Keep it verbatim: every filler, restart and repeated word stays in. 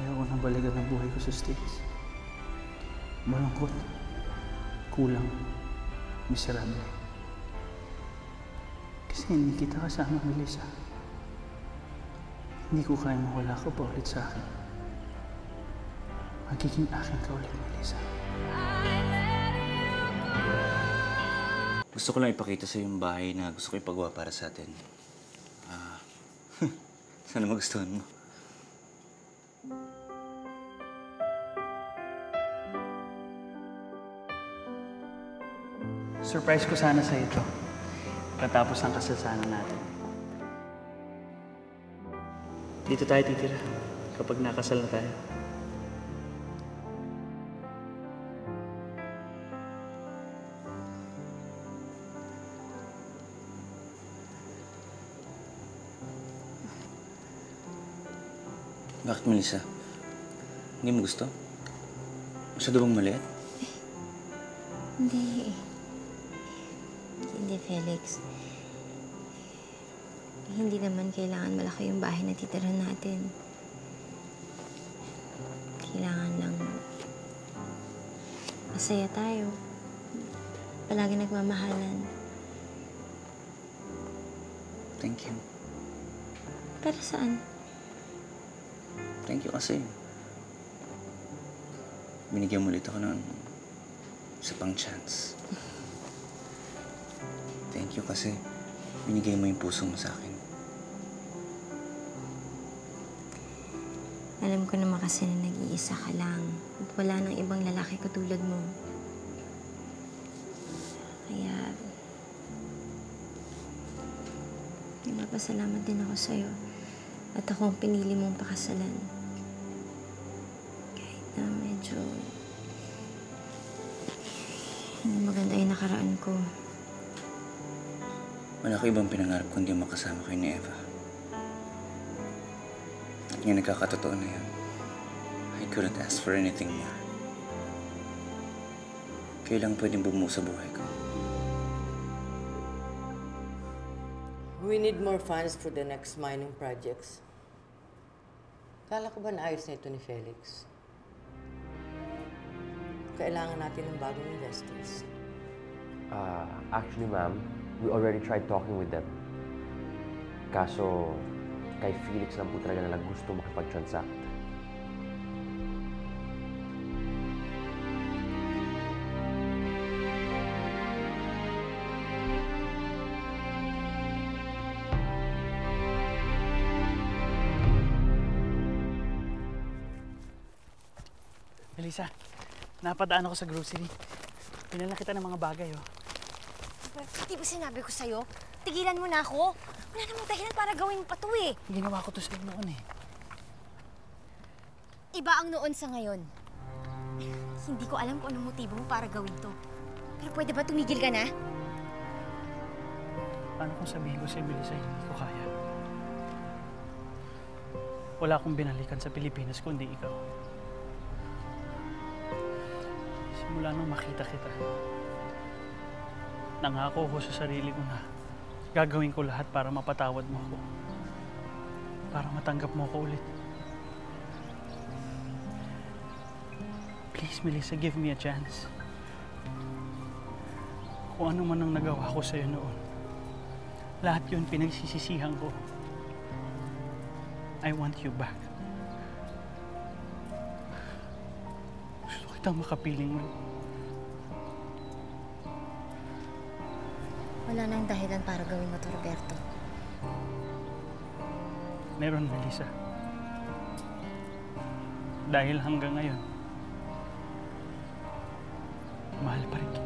Ayoko na balikan ang buhay ko sa States. Malungkot. Kulang. Miserable. Kasi hindi kita kasama, Melissa. Hindi ko kaya mawala ka pa ulit sa akin. Magiging akin ka ulit, Melissa. Gusto ko lang ipakita sa yung bahay na gusto ko ipagawa para sa atin. Ah, sana magustuhan mo. Surprise ko sana sa ito. Katapos ang kasasanan natin. Dito tayo titira kapag nakasal na tayo. Bakit, Melissa? Hindi mo gusto? Masyado bang maliit? Hindi. Hindi, Felix. Hindi naman kailangan malaki yung bahay na titirahan natin. Kailangan lang masaya tayo. Palagi nagmamahalan. Thank you. Para saan? Thank you kasi binigyan mo ulit ako ng isa pang chance. Thank you kasi binigay mo yung puso mo sa akin. Alam ko naman kasi na nag-iisa ka lang. At wala nang ibang lalaki katulad mo. Kaya nagpapasalamat din ako sa'yo. At ako ang pinili mong pakasalan. Kahit na medyo hindi maganda yung nakaraan ko. Wala ko ibang pinangarap kundi makasama kayo ni Eva. At ngayon nagkakatotoo na yan. I couldn't ask for anything more. Kayo lang pwedeng bumuo sa buhay ko. We need more funds for the next mining projects. Kala ko ba naayos na ito ni Felix? Kailangan natin ng bagong investors. Uh, actually, ma'am, we already tried talking with them. Kaso, kay Felix lang po talaga nalang gusto makipag-transact. Melissa, napadaan ako sa grocery. Pinala kita ng mga bagay, oh. Di ba sinabi ko sa'yo? Tigilan mo na ako. Wala namang dahilan para gawin pa to eh. Ginawa ko to sa'yo noon eh. Iba ang noon sa ngayon. Hindi ko alam kung anong motibo mo para gawin to. Pero pwede ba tumigil ka na? Paano kung sabihin ko sa'yo, Melissa, hindi ko kaya? Wala akong binalikan sa Pilipinas kundi ikaw. Simula nung makita kita, nangako ko sa sarili ko na gagawin ko lahat para mapatawad mo ako. Para matanggap mo ako ulit. Please, Melissa, give me a chance. Kung ano man ang nagawa ko sa'yo noon, lahat yun pinagsisisihan ko. I want you back. Gusto kitang makapiling mo. Wala nang dahilan para gawin mo to, Roberto. Meron, Melissa. Dahil hanggang ngayon, mahal pa rin kita.